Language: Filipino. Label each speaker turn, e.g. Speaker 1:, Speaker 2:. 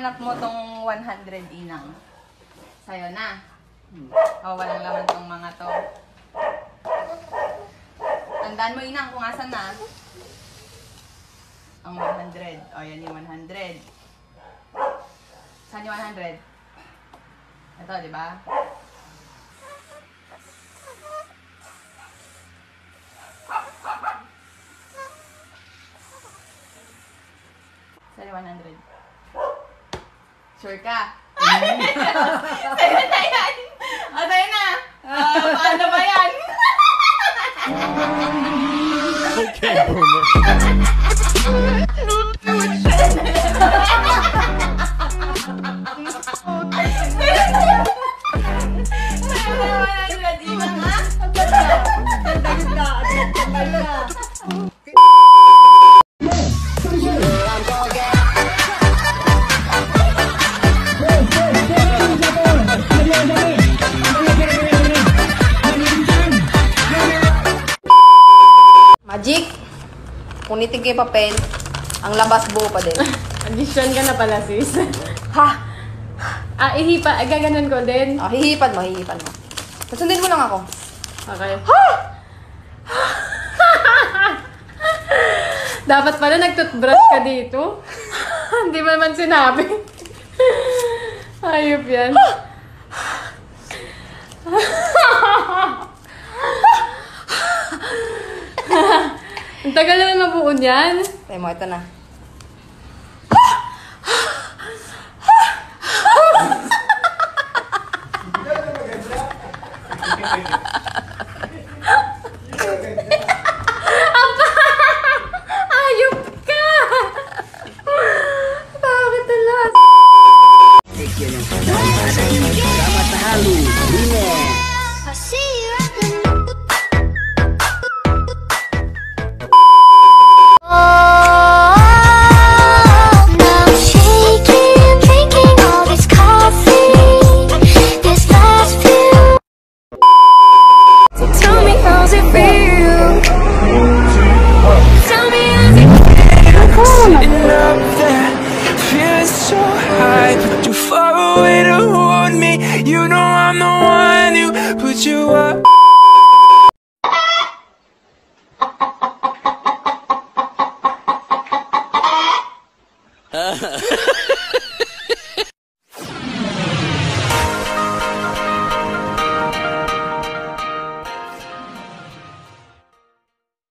Speaker 1: Hanap mo tong 100 inang. Sa'yo na. O, walang laman tong mga to. Tandaan mo inang kung asan na. Ang 100. O, yan yung 100. Saan yung 100? Ito, di ba? Saan yung 100? Sure ka? Sa'yo na yan! O, sa'yo na! Paano ba yan?
Speaker 2: Okay, boomer.
Speaker 3: Magic, kunitin kayo papel, ang labas buo pa din.
Speaker 4: Addition ka na pala, sis.
Speaker 3: Ha?
Speaker 4: Gaganon ko din.
Speaker 3: Oh, hihipan mo. Pasundin mo lang ako.
Speaker 4: Okay. Dapat pala nag-toothbrush ka dito. Hindi mo naman sinabi. Ayop yan. Ang tagal naman mabuo niyan.
Speaker 3: Tayo mo, ito na.
Speaker 4: Ayop ka! Bakit talas?
Speaker 2: You know I'm the one who put you up.